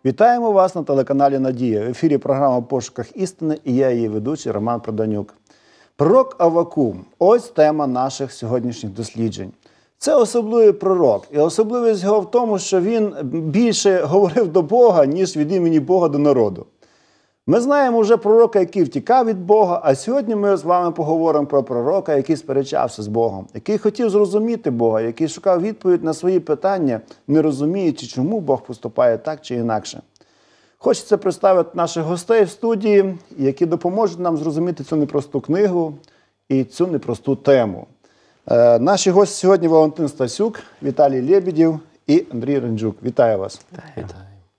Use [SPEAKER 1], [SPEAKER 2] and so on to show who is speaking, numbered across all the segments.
[SPEAKER 1] Вітаємо вас на телеканалі «Надія». В ефірі програма «В пошуках істини» і я її ведучий Роман Проданюк. Пророк Аввакум – ось тема наших сьогоднішніх досліджень. Це особливий пророк. І особливість його в тому, що він більше говорив до Бога, ніж від імені Бога до народу. Ми знаємо вже пророка, який втікав від Бога, а сьогодні ми з вами поговоримо про пророка, який сперечався з Богом, який хотів зрозуміти Бога, який шукав відповідь на свої питання, не розуміючи, чому Бог поступає так чи інакше. Хочеться представити наших гостей в студії, які допоможуть нам зрозуміти цю непросту книгу і цю непросту тему. Наші гості сьогодні Валентин Стасюк, Віталій Лебедєв і Андрій Ренджук. Вітаю вас.
[SPEAKER 2] Вітаю.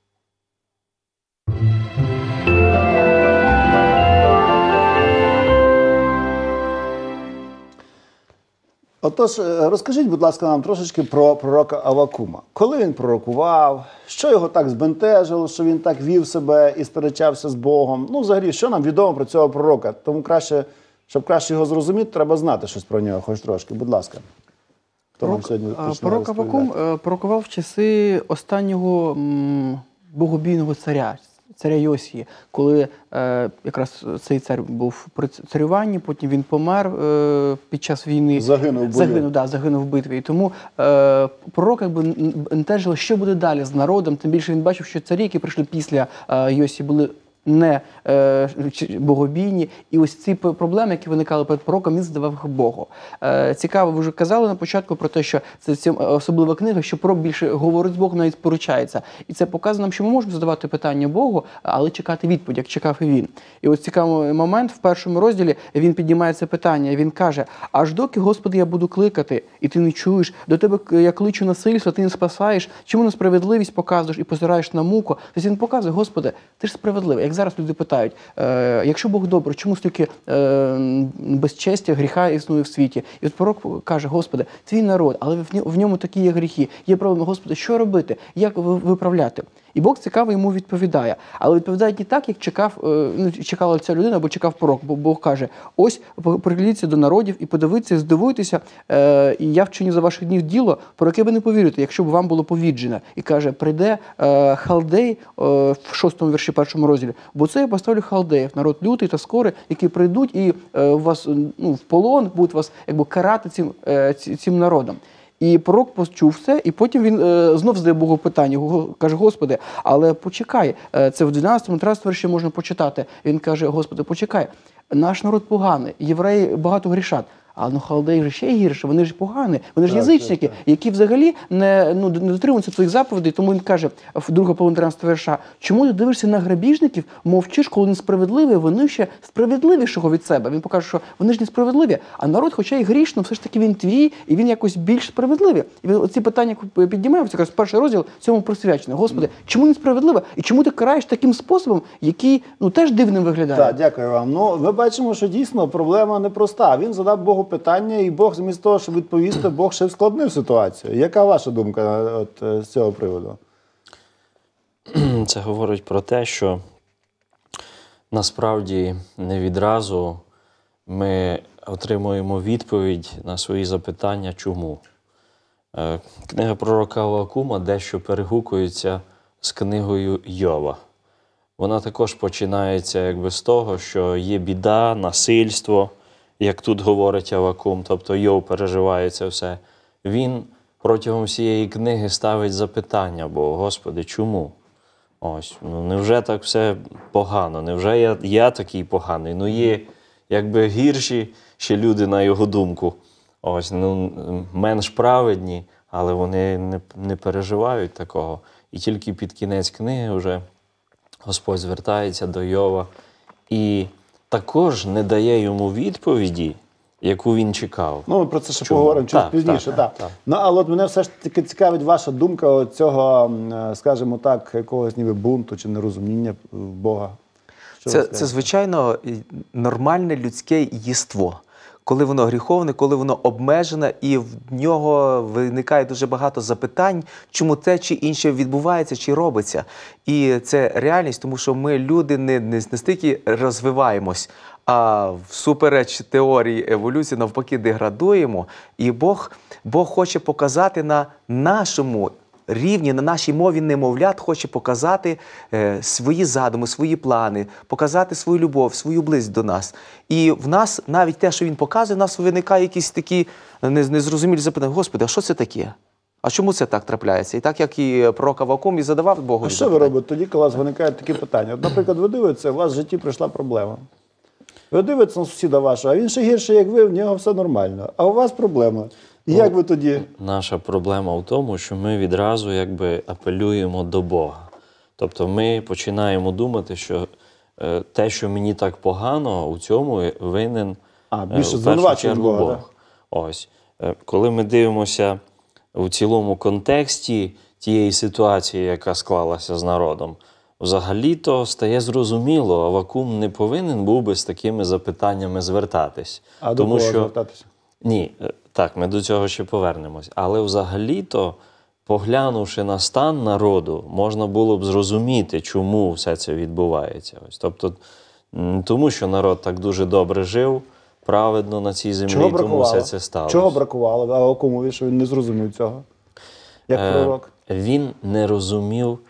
[SPEAKER 1] Отож, розкажіть, будь ласка, нам трошечки про пророка Аввакума. Коли він пророкував, що його так збентежило, що він так вів себе і сперечався з Богом? Ну, взагалі, що нам відомо про цього пророка? Тому щоб краще його зрозуміти, треба знати щось про нього, хоч трошки. Будь ласка.
[SPEAKER 3] Пророк Аввакум пророкував в часи останнього богобійного царя Йосії, коли якрараз цей цар був при царюванні, потім він помер під час війни. Загинув в битві. І тому пророк бентежило, що буде далі з народом, тим більше він бачив, що царі, які прийшли після Йосії, були не богобійні. І ось ці проблеми, які виникали перед пророком, він задавав їх Богу. Цікаво, ви вже казали на початку про те, що це особлива книга, що пророк більше говорить з Богом, навіть поручається. І це показує нам, що ми можемо задавати питання Богу, але чекати відповідь, як чекав і він. І ось цікавий момент, в першому розділі він піднімає це питання, він каже: «Аж доки, Господи, я буду кликати, і ти не чуєш, до тебе я кличу насильство, ти не спасаєш, чому несправедливість показуєш і позираєш на муку?» Тобто він показує: «Господи, ти ж справедливий». Як зараз люди питають, якщо Бог добрий, чому стільки безчестя, гріха існує в світі? І от пророк каже: «Господи, твій народ, але в ньому такі є гріхи, є проблеми, Господи, що робити, як виправляти?» І Бог цікаво йому відповідає. Але відповідає не так, як чекала ця людина, або чекав пророк. Бо Бог каже: «Ось, приглядіться до народів і подивіться, і здивуйтеся, і я вчиню за ваших днів діло, про яке ви не повірите, якщо б вам було повіджено». І каже: «Прийде халдей», в 6-му вірші 1-му розділі, «бо це я поставлю халдеїв, народ лютий та скорий, які прийдуть і вас в полон, будуть вас карати цим народом». І пророк почув це, і потім він знов задає Богу питання, каже: «Господи, але почекай». Це в 12-13 вірші можна почитати. Він каже: «Господи, почекай, наш народ поганий, євреї багато грішать». А халдеї ж ще гірше, вони ж погані, вони ж язичники, які взагалі не дотримуються твоїх заповідей. Тому він каже в 2 половині 13 вірша: «Чому ти дивишся на грабіжників, мовчиш, коли несправедливі, вони ще справедливішого від себе». Він покаже, що вони ж несправедливі, а народ, хоча й грішно, все ж таки він твій, і він якось більш справедливий. І оці питання піднімаємо, це якраз перший розділ цьому присвячений. Господи, чому несправедливо? І чому ти караєш таким способом, який теж дивним виглядає?
[SPEAKER 1] Так, дякую вам. Ми бачимо, що дійсно проблема непроста. Він задав Богу питання, і Бог, замість того, щоб відповісти, Бог ще вскладнив ситуацію. Яка ваша думка з цього приводу?
[SPEAKER 2] Це говорить про те, що насправді не відразу ми отримуємо відповідь на свої запитання «чому?». Книга пророка Аввакума дещо перегукується з книгою Йова. Вона також починається з того, що є біда, насильство, як тут говорить Аввакум, тобто Йов переживає це все. Він протягом всієї книги ставить запитання Богу: «Господи, чому? Ось, невже так все погано? Невже я такий поганий? Є гірші ще люди, на його думку. Ось, менш праведні, але вони не переживають такого». І тільки під кінець книги вже Господь звертається до Йова і також не дає йому відповіді, яку він чекав.
[SPEAKER 1] Ми про це ще поговоримо чуть пізніше. Але мене все ж таки цікавить ваша думка цього, скажімо так, якогось ніби бунту чи нерозуміння Бога.
[SPEAKER 4] Це, звичайно, нормальне людське єство. Коли воно гріховне, коли воно обмежене, і в нього виникає дуже багато запитань, чому те чи інше відбувається, чи робиться. І це реальність, тому що ми, люди, не стільки розвиваємось, а всупереч теорії еволюції навпаки деградуємо. І Бог хоче показати на нашому рівні, на нашій мові немовлят хоче показати свої задуми, свої плани, показати свою любов, свою близьсть до нас. І в нас навіть те, що він показує, в нас виникає якісь такі незрозумілі запитання. Господи, а що це таке? А чому це так трапляється? І так, як і пророк Аввакум і задавав Богу.
[SPEAKER 1] А що ви робите тоді, коли у вас виникають такі питання? От, наприклад, ви дивитеся, у вас в житті прийшла проблема. Ви дивитесь на сусіда вашого, а він ще гірше, як ви, в нього все нормально. А у вас проблема. І як ви тоді?
[SPEAKER 2] Наша проблема в тому, що ми відразу якби апелюємо до Бога. Тобто ми починаємо думати, що те, що мені так погано, у цьому винен
[SPEAKER 1] більше
[SPEAKER 2] в першу
[SPEAKER 1] звинувачує
[SPEAKER 2] чергу
[SPEAKER 1] Бога,
[SPEAKER 2] Бог.
[SPEAKER 1] да?
[SPEAKER 2] Ось. Коли ми дивимося у цілому контексті тієї ситуації, яка склалася з народом, взагалі-то стає зрозуміло, Аввакум не повинен був би з такими запитаннями звертатись.
[SPEAKER 1] А до кого звертатися?
[SPEAKER 2] Ні, так, ми до цього ще повернемось. Але взагалі-то, поглянувши на стан народу, можна було б зрозуміти, чому все це відбувається. Ось, тобто, тому що народ так дуже добре жив, праведно на цій землі, тому все це сталося.
[SPEAKER 1] Чого бракувало Аввакумові, що він не зрозумів цього, як пророк?
[SPEAKER 2] Він не розумів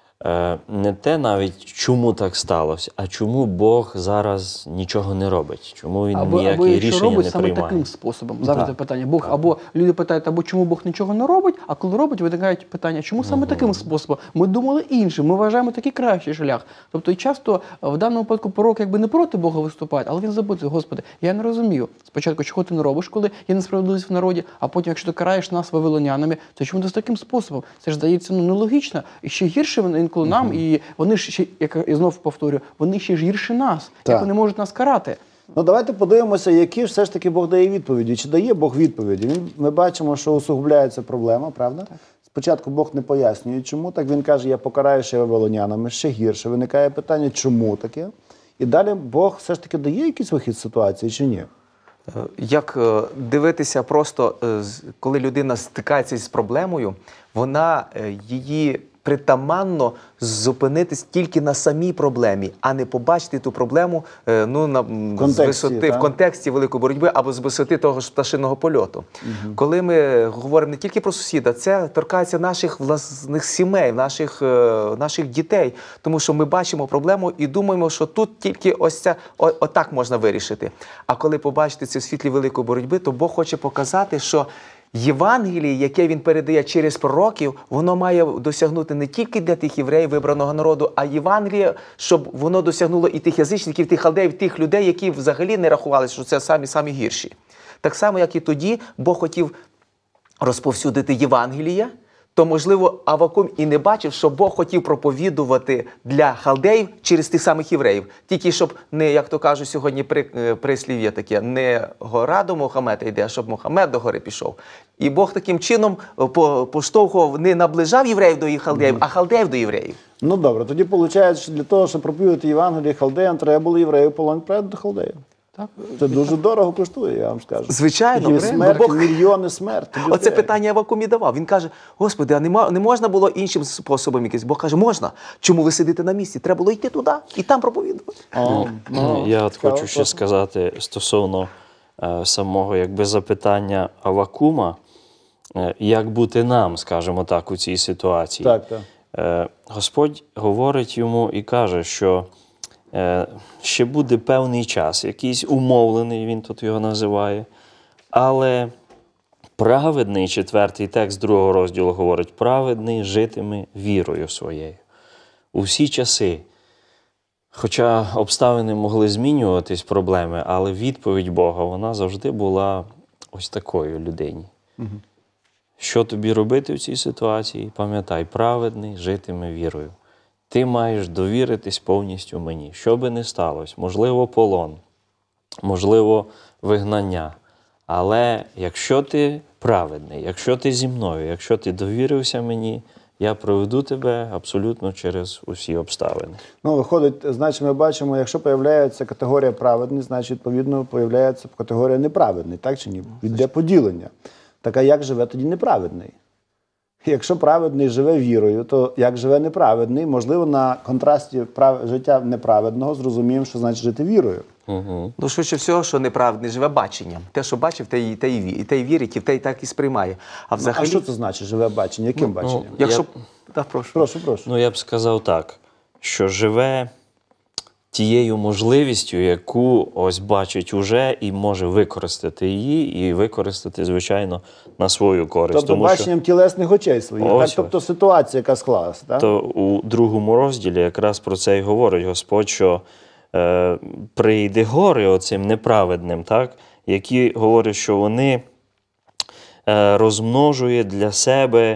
[SPEAKER 2] не те навіть, чому так сталося, а чому Бог зараз нічого не робить, чому він ніякі рішення
[SPEAKER 3] робить
[SPEAKER 2] не
[SPEAKER 3] саме
[SPEAKER 2] приймає.
[SPEAKER 3] таким способом. Завжди питання. Бог, або люди питають, або чому Бог нічого не робить, а коли робить, виникають питання, чому саме таким способом? Ми думали іншим, ми вважаємо такий кращий шлях. Тобто і часто в даному випадку пророк якби не проти Бога виступає, але він запитує: Господи, я не розумію. Спочатку, чого ти не робиш, коли є несправедливість в народі, а потім, якщо ти караєш нас вавилонянами, то чому ти з таким способом? Це ж, здається, нелогічно. І ще гірше інколи нам, і вони ж ще, як я знову повторюю, вони ще ж гірше нас.
[SPEAKER 1] Так.
[SPEAKER 3] Як вони можуть нас карати?
[SPEAKER 1] Ну, давайте подивимося, які ж все ж таки Бог дає відповіді. Чи дає Бог відповіді? Ми бачимо, що усугубляється проблема, правда? Так. Спочатку Бог не пояснює, чому так. Він каже, я покараю ще вавилонянами, ще гірше. Виникає питання, чому таке? І далі Бог все ж таки дає якийсь вихід з ситуації чи ні?
[SPEAKER 4] Як дивитися просто, коли людина стикається з проблемою, вона її притаманно зупинитись тільки на самій проблемі, а не побачити ту проблему з висоти, в контексті великої боротьби або з висоти того ж пташиного польоту. Коли ми говоримо не тільки про сусіда, це торкається наших власних сімей, наших дітей, тому що ми бачимо проблему і думаємо, що тут тільки ось це, отак можна вирішити. А коли побачите це в світлі великої боротьби, то Бог хоче показати, що Євангеліє, яке він передає через пророків, воно має досягнути не тільки для тих євреїв, вибраного народу, а Євангеліє, щоб воно досягнуло і тих язичників, тих халдеїв, тих людей, які взагалі не рахувалися, що це самі гірші. Так само, як і тоді, Бог хотів розповсюдити Євангеліє, то, можливо, Аввакум і не бачив, що Бог хотів проповідувати для халдеїв через тих самих євреїв. Тільки щоб не, як то кажуть сьогодні прислів'я таке, не гора до Мохамеда йде, а щоб Мохамед до гори пішов. І Бог таким чином поштовхував, не наближав євреїв до халдеїв, а халдеїв до євреїв.
[SPEAKER 1] Ну добре, тоді виходить, що для того, щоб проповідувати Євангеліє халдеям, треба було євреїв полон перед до халдеїв. Так. Це дуже дорого коштує, я вам скажу.
[SPEAKER 4] Звичайно.
[SPEAKER 1] Смерть, мільйони смерті.
[SPEAKER 4] Оце питання Аввакум і давав. Він каже, Господи, а не можна було іншим способом якийсь? Бог каже, можна. Чому ви сидите на місці? Треба було йти туди і там проповідувати.
[SPEAKER 2] Я хочу ще сказати стосовно самого запитання Аввакума, як бути нам, скажімо так, у цій ситуації.
[SPEAKER 1] Так.
[SPEAKER 2] Господь говорить йому і каже, що ще буде певний час, якийсь умовлений, він тут його називає, але праведний, 4-й текст 2-го розділу говорить, праведний житиме вірою своєю. У всі часи, хоча обставини могли змінюватись, проблеми, але відповідь Бога, вона завжди була ось такою людині. Що тобі робити в цій ситуації? Пам'ятай, праведний житиме вірою. Ти маєш довіритись повністю мені. Що би не сталося, можливо, полон, можливо, вигнання. Але якщо ти праведний, якщо ти зі мною, якщо ти довірився мені, я проведу тебе абсолютно через усі обставини.
[SPEAKER 1] Ну, виходить, значить, ми бачимо, якщо появляється категорія праведний, значить, відповідно, появляється категорія неправедний, так чи ні? Йде поділення. Так, а як живе тоді неправедний? Якщо праведний живе вірою, то як живе неправедний, можливо, на контрасті життя неправедного зрозуміємо, що значить жити вірою.
[SPEAKER 4] Ну, швидше всього, що неправедний живе баченням. Те, що бачив, те й вірить, і те й так і сприймає. А взагалі,
[SPEAKER 1] А що це значить живе бачення? Яким баченням?
[SPEAKER 4] якщо... Так, прошу.
[SPEAKER 1] Прошу.
[SPEAKER 2] Ну, я б сказав так, що живе тією можливістю, яку ось бачить уже і може використати її, і використати, звичайно, на свою користь.
[SPEAKER 1] Тобто баченням тілесних очей своїх. Так?
[SPEAKER 2] Ось.
[SPEAKER 1] Тобто ситуація, яка склалася. Так?
[SPEAKER 2] То у другому розділі якраз про це і говорить Господь, що прийде горе оцим неправедним, так? Які говорять, що вони розмножує для себе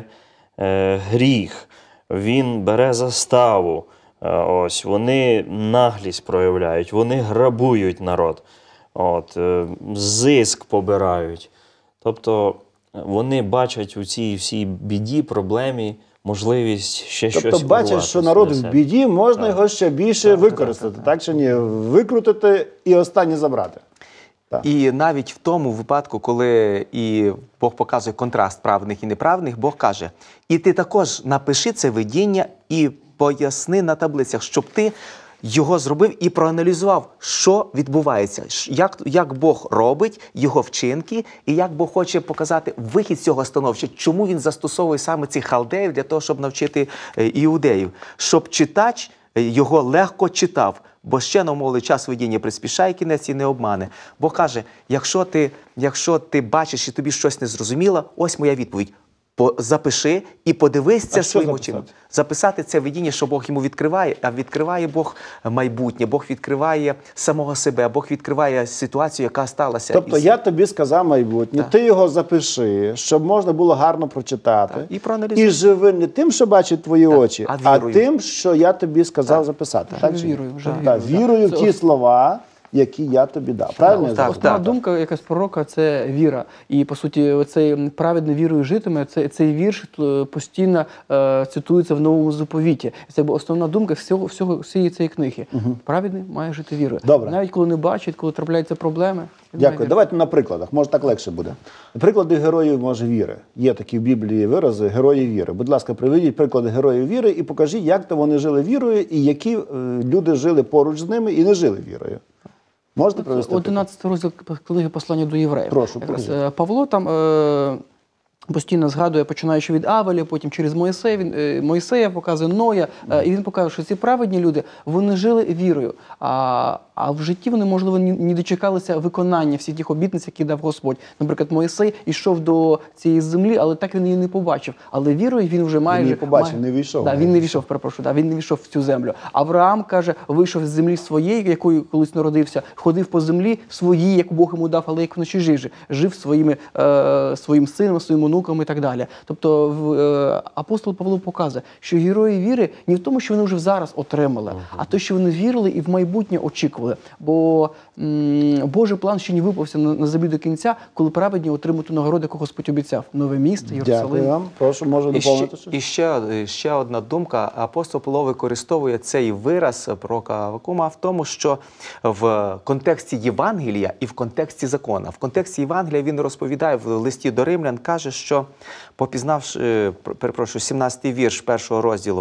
[SPEAKER 2] гріх, він бере заставу, ось, вони наглість проявляють, вони грабують народ, от, зиск побирають. Тобто вони бачать у цій всій біді, проблемі, можливість ще щось
[SPEAKER 1] Тобто бачать, що народ в біді, можна його ще більше використати, так чи ні? Викрутити і останнє забрати. Так.
[SPEAKER 4] І навіть в тому випадку, коли і Бог показує контраст праведних і неправедних, Бог каже, і ти також напиши це видіння і поясни на таблицях, щоб ти його зробив і проаналізував, що відбувається, як Бог робить його вчинки, і як Бог хоче показати вихід з цього становища, чому він застосовує саме цих халдеїв для того, щоб навчити іудеїв, щоб читач його легко читав, бо ще намовили час видіння приспішає кінець і не обмане. Бог каже, якщо ти бачиш і тобі щось не зрозуміло, ось моя відповідь. Запиши і подивись це своїм очима. Записати це видіння, що Бог йому відкриває, а відкриває Бог майбутнє, Бог відкриває самого себе, Бог відкриває ситуацію, яка сталася.
[SPEAKER 1] Тобто я тобі сказав майбутнє, ти його запиши, щоб можна було гарно прочитати.
[SPEAKER 4] І проаналізуй.
[SPEAKER 1] І живи не тим, що бачать твої очі, а тим, що я тобі сказав записати. Так,
[SPEAKER 3] вірою.
[SPEAKER 1] Вірою в ті слова, які я тобі дав. Правильно?
[SPEAKER 3] Основна думка якась пророка – це віра. І, по суті, оцей праведний вірою житиме, цей вірш постійно цитується в Новому заповіті. Це основна думка всієї цієї книги. Праведний має жити вірою.
[SPEAKER 1] Добре.
[SPEAKER 3] Навіть коли не бачить, коли трапляються проблеми.
[SPEAKER 1] Дякую. Давайте на прикладах. Може, так легше буде. Приклади героїв, може, віри. Є такі в Біблії вирази герої віри. Будь ласка, приведіть приклади героїв віри і покажіть, як то вони жили вірою і які люди жили поруч з ними і не жили вірою. Можете привести?
[SPEAKER 3] 11 розділ книги «Послання до євреїв».
[SPEAKER 1] Прошу,
[SPEAKER 3] Павло там постійно згадує, починаючи від Авеля, потім через Мойсея показує Ноя, і він показує, що ці праведні люди, вони жили вірою, а в житті вони, можливо, не дочекалися виконання всіх тих обітниць, які дав Господь. Наприклад, Мойсей йшов до цієї землі, але так він її не побачив. Але вірою він вже майже...
[SPEAKER 1] Він не побачив, не війшов.
[SPEAKER 3] Да, він не війшов, перепрошую, він не війшов в цю землю. Авраам, каже, вийшов з землі своєї, якою колись народився, ходив по землі своїй, яку Бог йому дав, але як вночі жив своїм сином, своїм онуком і так далі. Тобто апостол Павло показує, що герої віри не в тому, що вони вже зараз отримали, а те, що вони вірили і в майбутнє очікували. Бо Божий план ще не випався на землі до кінця, коли праведні отримують ту нагороду, яку Господь обіцяв. Нове місто, Єрусалим.
[SPEAKER 1] Дякую вам. Прошу, може доповнити щось?
[SPEAKER 4] І ще одна думка. Апостол Павло використовує цей вираз пророка Авакума в тому, що в контексті Євангелія і в контексті закона. В контексті Євангелія він розповідає в листі до Римлян, каже, що попізнавши, 17-й вірш першого розділу,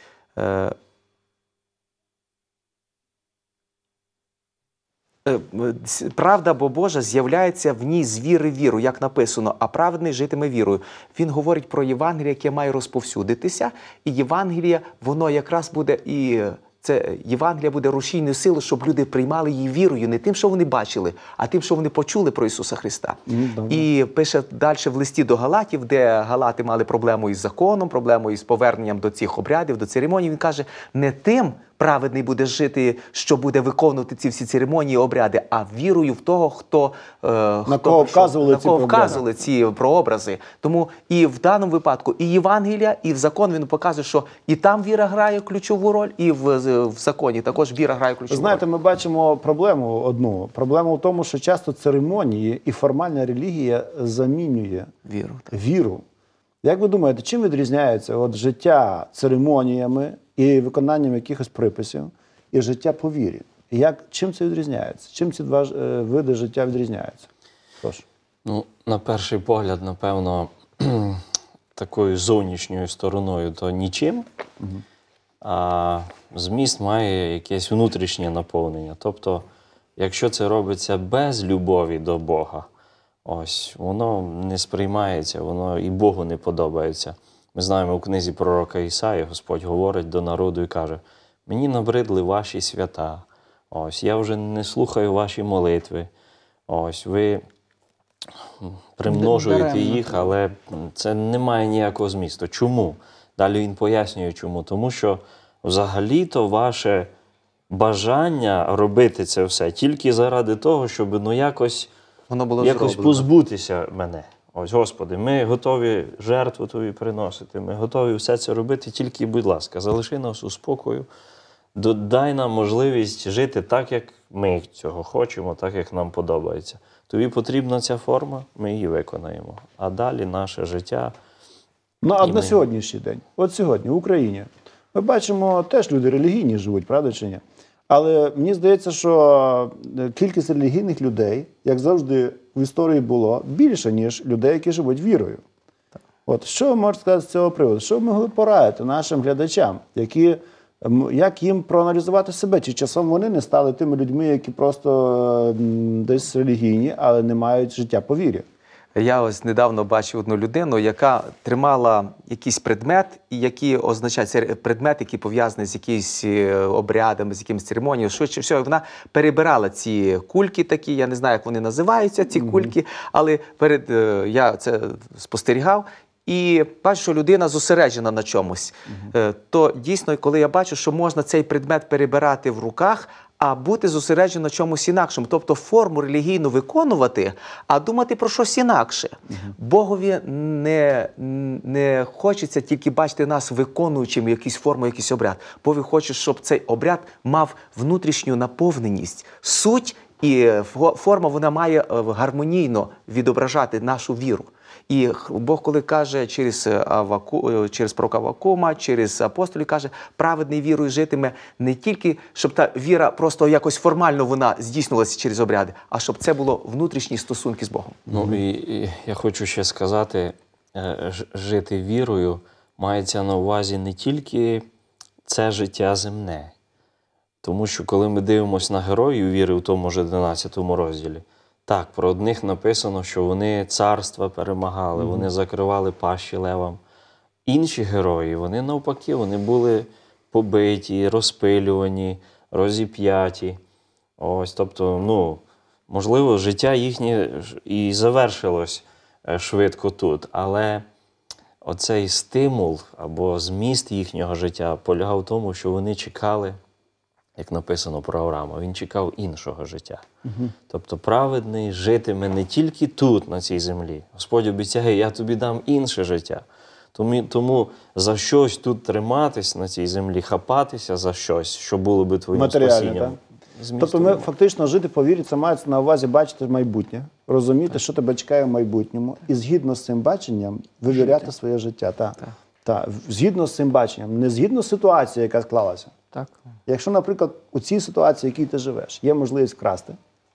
[SPEAKER 4] правда бо Божа з'являється в ній з віри віру, як написано, а праведний житиме вірою. Він говорить про Євангеліє, яке має розповсюдитися, і Євангеліє, воно якраз буде і... Це Євангелія буде рушійною силою, щоб люди приймали її вірою, не тим, що вони бачили, а тим, що вони почули про Ісуса Христа. І пише далі в листі до Галатів, де Галати мали проблему із законом, проблему із поверненням до цих обрядів, до церемоній. Він каже, не тим праведний буде жити, що буде виконувати ці всі церемонії і обряди, а вірою в того, на кого вказували ці прообрази. Тому і в даному випадку і Євангелія, і в закон він показує, що і там віра грає ключову роль, і в законі також віра грає ключову роль.
[SPEAKER 1] Знаєте, ми бачимо проблему одну. Проблема в тому, що часто церемонії і формальна релігія замінює віру. Як ви думаєте, чим відрізняється життя церемоніями і виконанням якихось приписів і життя по вірі? Чим це відрізняється? Чим ці два види життя відрізняються? Прошу.
[SPEAKER 2] Ну, на перший погляд, напевно, такою зовнішньою стороною то нічим, а зміст має якесь внутрішнє наповнення. Тобто якщо це робиться без любові до Бога, ось, воно не сприймається, воно і Богу не подобається. Ми знаємо, у книзі пророка Ісаї Господь говорить до народу і каже: «Мені набридли ваші свята, ось, я вже не слухаю ваші молитви, ось, ви примножуєте їх, але це не має ніякого змісту». Чому? Далі він пояснює, чому. Тому що взагалі-то ваше бажання робити це все тільки заради того, щоб якось
[SPEAKER 4] Воно було
[SPEAKER 2] якось
[SPEAKER 4] зроблено.
[SPEAKER 2] позбутися мене. Ось, Господи, ми готові жертву Тобі приносити, ми готові все це робити, тільки, будь ласка, залиши нас у спокою, дай нам можливість жити так, як ми цього хочемо, так, як нам подобається. Тобі потрібна ця форма, ми її виконаємо. А далі наше життя.
[SPEAKER 1] Ну, а на сьогоднішній день, от сьогодні, в Україні, ми бачимо, теж люди релігійні живуть, правда чи ні? Але мені здається, що кількість релігійних людей, як завжди в історії було, більше, ніж людей, які живуть вірою. От, що ви можете сказати з цього приводу? Що ви могли порадити нашим глядачам, як їм проаналізувати себе? Чи часом вони не стали тими людьми, які просто десь релігійні, але не мають життя по вірі?
[SPEAKER 4] Я ось недавно бачив одну людину, яка тримала якийсь предмет, і який означає, це предмет, який пов'язаний з якимись обрядами, з якимись церемоніями. Швидше всього, вона перебирала ці кульки такі, я не знаю, як вони називаються, ці кульки, але я це спостерігав, і бачу, що людина зосереджена на чомусь. То дійсно, коли я бачу, що можна цей предмет перебирати в руках, а бути зосередженим на чомусь інакшому. Тобто форму релігійну виконувати, а думати про щось інакше. Богові не хочеться тільки бачити нас виконуючими якусь форму, якийсь обряд. Богові хоче, щоб цей обряд мав внутрішню наповненість. Суть і форма, вона має гармонійно відображати нашу віру. І Бог, коли каже через пророка Авакума, через апостолів, каже, праведний вірою житиме не тільки, щоб та віра просто якось формально вона здійснилася через обряди, а щоб це було внутрішні стосунки з Богом.
[SPEAKER 2] Ну і я хочу ще сказати, жити вірою мається на увазі не тільки це життя земне. Тому що коли ми дивимося на героїв віри у тому ж 11 розділі, так, про одних написано, що вони царства перемагали, вони закривали пащі левам. Інші герої, вони навпаки, вони були побиті, розпилювані, розіп'яті. Ось, тобто, можливо, життя їхнє і завершилось швидко тут, але оцей стимул або зміст їхнього життя полягав в тому, що вони чекали, як написано про Авраама, він чекав іншого життя. Тобто праведний житиме не тільки тут, на цій землі. Господь обіцяє, я тобі дам інше життя. Тому за щось тут триматись на цій землі, хапатися за щось, що було би твоїм спасінням.
[SPEAKER 1] Тобто ми фактично жити по вірі, це мається на увазі бачити майбутнє, розуміти, що тебе чекає в майбутньому, і згідно з цим баченням вивіряти своє життя. Згідно з цим баченням, не згідно з ситуацією, яка склалася.
[SPEAKER 3] Так.
[SPEAKER 1] Якщо, наприклад, у цій ситуації, в якій ти живеш, є можливість вкрасти,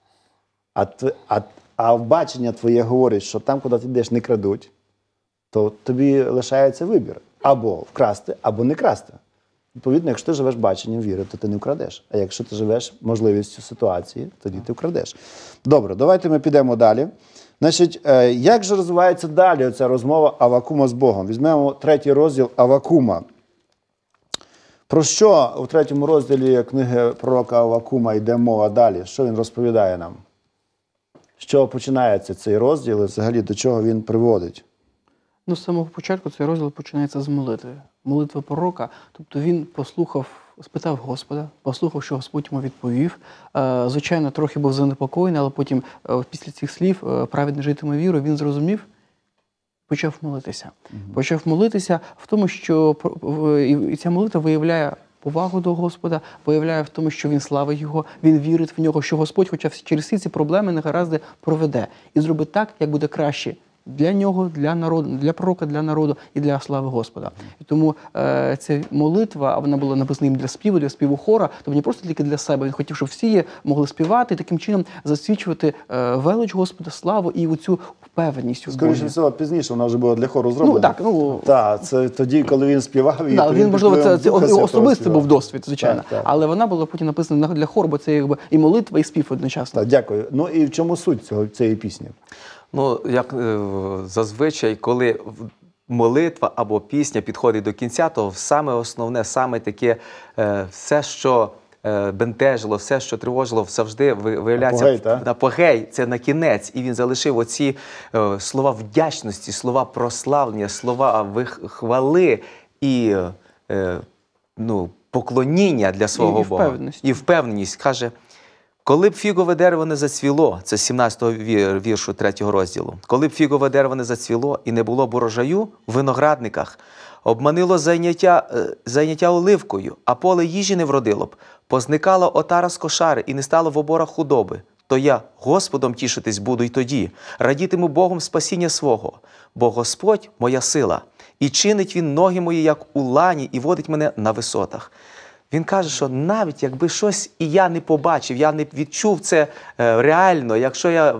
[SPEAKER 1] а бачення твоє говорить, що там, куди ти йдеш, не крадуть, то тобі лишається вибір. Або вкрасти, або не красти. Відповідно, якщо ти живеш баченням віри, то ти не вкрадеш. А якщо ти живеш можливістю ситуації, тоді ти вкрадеш. Добре, давайте ми підемо далі. Значить, як же розвивається далі ця розмова Авакума з Богом? Візьмемо 3 розділ Авакума. Про що у 3 розділі книги пророка Авакума йде мова далі? Що він розповідає нам? З чого починається цей розділ і взагалі до чого він приводить?
[SPEAKER 3] З самого початку цей розділ починається з молитви. Молитва пророка. Тобто він спитав Господа, послухав, що Господь йому відповів. Звичайно, трохи був занепокоєний, але потім після цих слів праведний житиме вірою, він зрозумів, почав молитися. Почав молитися в тому, що і ця молитва виявляє повагу до Господа, виявляє в тому, що він славить Його, він вірить в Нього, що Господь, хоча через всі ці проблеми, негаразди проведе. І зробить так, як буде краще для нього, для народу, для пророка, для народу і для слави Господа. І тому ця молитва, вона була написана їм для співу хора, тобто не просто тільки для себе. Він хотів, щоб всі могли співати і таким чином засвідчувати велич Господа, славу і оцю впевненість у
[SPEAKER 1] Скоріше
[SPEAKER 3] Бозі.
[SPEAKER 1] всього, пізніше вона вже була для хору зроблена.
[SPEAKER 3] Так,
[SPEAKER 1] це тоді, коли він співав, і
[SPEAKER 3] він, можливо, це
[SPEAKER 1] Духа Святого
[SPEAKER 3] особистий
[SPEAKER 1] співав.
[SPEAKER 3] був досвід, звичайно.
[SPEAKER 1] Так.
[SPEAKER 3] Але вона була потім написана для хору, бо це якби і молитва, і спів одночасно.
[SPEAKER 1] Так, дякую. Ну і в чому суть цієї пісні?
[SPEAKER 4] Ну, як зазвичай, коли молитва або пісня підходить до кінця, то саме основне, саме таке, все, що бентежило, все, що тривожило, завжди виявляється апогей, це на кінець. І він залишив оці слова вдячності, слова прославлення, слова хвали і поклоніння для свого Бога. І впевненість. Каже, коли б фігове дерево не зацвіло, це з 17-го віршу 3-го розділу, коли б фігове дерево не зацвіло і не було б урожаю в виноградниках, обманило зайняття оливкою, а поле їжі не вродило б, позникала отара з кошари і не стало в оборах худоби, то я Господом тішитись буду й тоді, радітиму Богом спасіння свого, бо Господь – моя сила, і чинить Він ноги мої, як у лані, і водить мене на висотах. Він каже, що навіть якби щось і я не побачив, я не відчув це реально, якщо я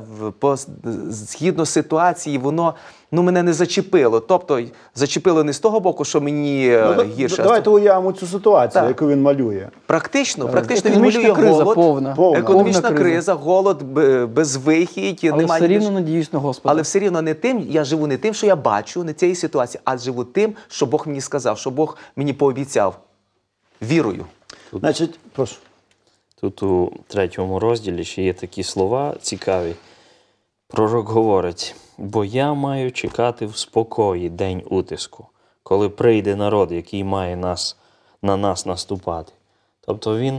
[SPEAKER 4] згідно ситуації, воно мене не зачепило. Тобто зачепило не з того боку, що мені гірше.
[SPEAKER 1] Давайте уявимо цю ситуацію, яку він малює.
[SPEAKER 4] Практично він малює голод, економічна криза, голод, безвихідь.
[SPEAKER 3] Але все рівно надіюсь на Господа.
[SPEAKER 4] Але все рівно я живу не тим, що я бачу, не цієї ситуації, а живу тим, що Бог мені сказав, що Бог мені пообіцяв. Вірою.
[SPEAKER 1] Значить, прошу.
[SPEAKER 2] Тут у 3-му розділі ще є такі слова цікаві. Пророк говорить: «Бо я маю чекати в спокої день утиску, коли прийде народ, який має на нас наступати». Тобто він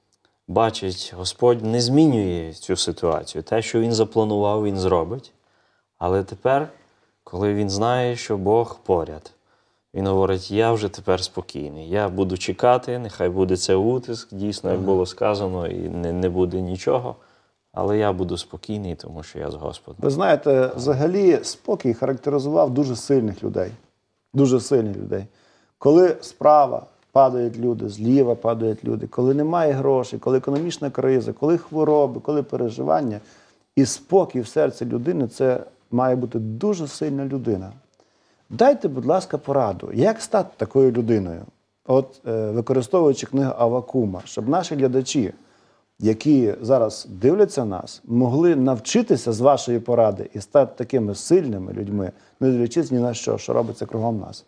[SPEAKER 2] бачить, Господь не змінює цю ситуацію. Те, що він запланував, він зробить. Але тепер, коли він знає, що Бог поряд, він говорить: я вже тепер спокійний, я буду чекати, нехай буде це утиск, дійсно, як було сказано, і не буде нічого, але я буду спокійний, тому що я з Господом.
[SPEAKER 1] Ви знаєте, взагалі спокій характеризував дуже сильних людей. Дуже сильних людей. Коли справа падають люди, зліва падають люди, коли немає грошей, коли економічна криза, коли хвороби, коли переживання, і спокій в серці людини – це має бути дуже сильна людина. Дайте, будь ласка, пораду, як стати такою людиною, використовуючи книгу Аввакума, щоб наші глядачі, які зараз дивляться нас, могли навчитися з вашої поради і стати такими сильними людьми, не дивлячись ні на що робиться кругом нас.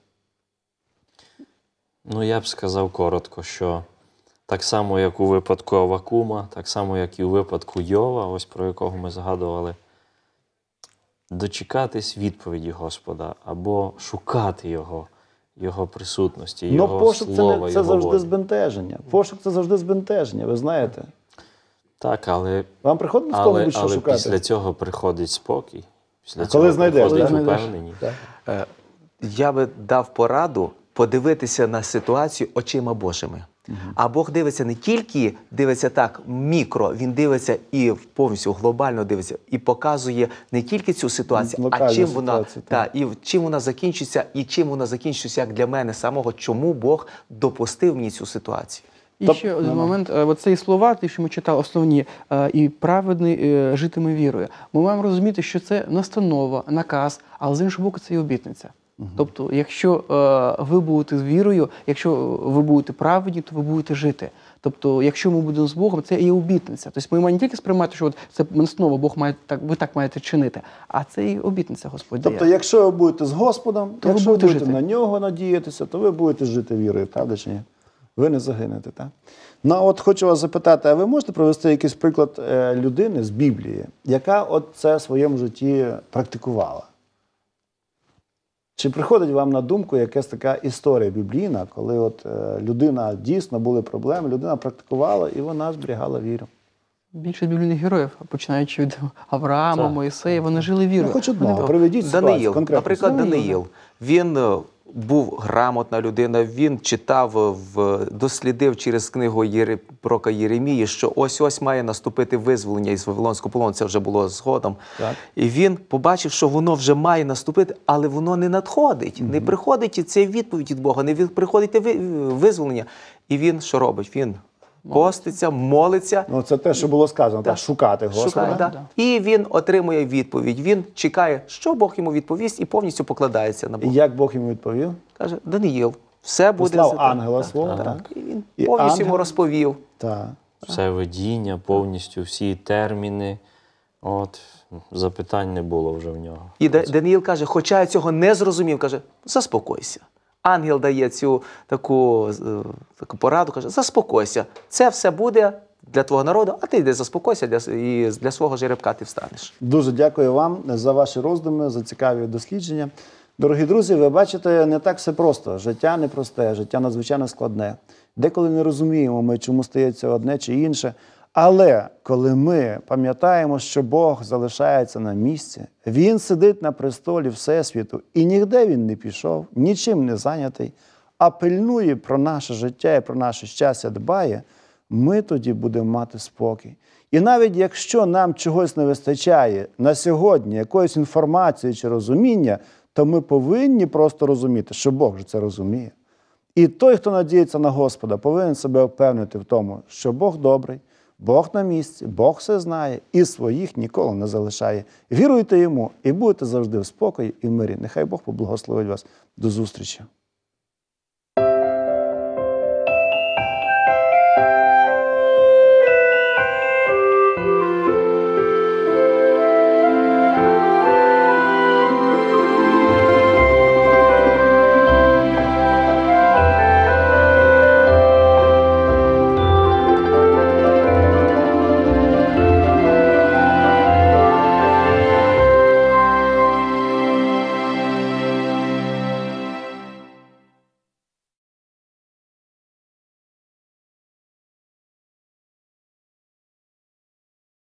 [SPEAKER 2] Ну, я б сказав коротко, що так само, як у випадку Аввакума, так само, як і у випадку Йова, ось про якого ми згадували, дочекатись відповіді Господа або шукати Його присутності, Його
[SPEAKER 1] пошук
[SPEAKER 2] слова,
[SPEAKER 1] це завжди
[SPEAKER 2] волі.
[SPEAKER 1] збентеження. Пошук – це завжди збентеження, ви знаєте.
[SPEAKER 2] Так, але
[SPEAKER 1] вам приходить з кого-небудь що шукати?
[SPEAKER 2] Після цього приходить спокій. Після
[SPEAKER 1] коли знайдеш,
[SPEAKER 2] приходить упевненість.
[SPEAKER 4] Я би дав пораду подивитися на ситуацію очима Божими. А Бог дивиться не тільки, дивиться так мікро, Він дивиться і повністю глобально дивиться, і показує не тільки цю ситуацію, а чим вона закінчиться, і чим вона закінчиться як для мене самого, чому Бог допустив мені цю ситуацію.
[SPEAKER 3] І ще один момент, оці слова, ті, що ми читали, основні, і праведний житиме вірою. Ми маємо розуміти, що це настанова, наказ, але з іншого боку це і обітниця. Тобто, якщо ви будете з вірою, якщо ви будете праведні, то ви будете жити. Тобто, якщо ми будемо з Богом, це і обітниця. Тобто, ми маємо не тільки сприймати, що це настанова, Бог має ви так маєте чинити, а це і обітниця Господь дає.
[SPEAKER 1] Тобто, якщо ви будете з Господом,
[SPEAKER 3] то
[SPEAKER 1] якщо ви будете
[SPEAKER 3] жити.
[SPEAKER 1] на Нього надіятися, то ви будете жити вірою, правда чи ні? Ви не загинете, так? Ну, от хочу вас запитати, а ви можете провести якийсь приклад людини з Біблії, яка це в своєму житті практикувала? Чи приходить вам на думку якась така історія біблійна, коли людина дійсно були проблеми, людина практикувала і вона зберігала віру?
[SPEAKER 3] Більшість біблійних героїв, починаючи від Авраама, Мойсея, вони жили вірою.
[SPEAKER 1] Хоч одного, приведіть ситуацію конкретно.
[SPEAKER 4] Наприклад, Даниїл. Він був грамотна людина, він читав, дослідив через книгу пророка Єремії, що ось-ось має наступити визволення із Вавилонського полону, це вже було згодом.
[SPEAKER 1] Так.
[SPEAKER 4] І він побачив, що воно вже має наступити, але воно не надходить, не приходить ця відповідь від Бога, не приходить визволення. І він що робить? Він поститься, молиться.
[SPEAKER 1] Ну, це те, що було сказано, так, шукати Господа.
[SPEAKER 4] Шукає, да. І він отримує відповідь. Він чекає, що Бог йому відповість, і повністю покладається на
[SPEAKER 1] І
[SPEAKER 4] Бога.
[SPEAKER 1] як Бог йому відповів?
[SPEAKER 4] Каже, Даниїл, все буде
[SPEAKER 1] Послав
[SPEAKER 4] за тебе.
[SPEAKER 1] ангела свого, так.
[SPEAKER 4] І він
[SPEAKER 1] І
[SPEAKER 4] повністю
[SPEAKER 1] ангел-
[SPEAKER 4] йому розповів.
[SPEAKER 1] Так.
[SPEAKER 2] Все видіння, повністю всі терміни. От, запитань не було вже в нього.
[SPEAKER 4] І Даниїл каже, хоча я цього не зрозумів, каже, заспокойся. Ангел дає цю таку пораду, каже, заспокойся, це все буде для твого народу, а ти йди заспокойся, і для свого жеребка ти встанеш.
[SPEAKER 1] Дуже дякую вам за ваші роздуми, за цікаві дослідження. Дорогі друзі, ви бачите, не так все просто. Життя непросте, життя надзвичайно складне. Деколи не розуміємо ми, чому стається одне чи інше. Але коли ми пам'ятаємо, що Бог залишається на місці, Він сидить на престолі Всесвіту, і ніде Він не пішов, нічим не зайнятий, а пильнує про наше життя і про наше щастя дбає, ми тоді будемо мати спокій. І навіть якщо нам чогось не вистачає на сьогодні, якоїсь інформації чи розуміння, то ми повинні просто розуміти, що Бог же це розуміє. І той, хто надіється на Господа, повинен себе впевнити в тому, що Бог добрий, Бог на місці, Бог все знає і своїх ніколи не залишає. Віруйте Йому і будете завжди в спокої і в мирі. Нехай Бог поблагословить вас. До зустрічі.